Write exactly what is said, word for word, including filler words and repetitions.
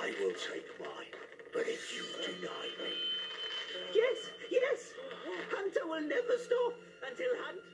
I will take mine, but if you deny me... Yes, yes! Hunter will never stop until Hunt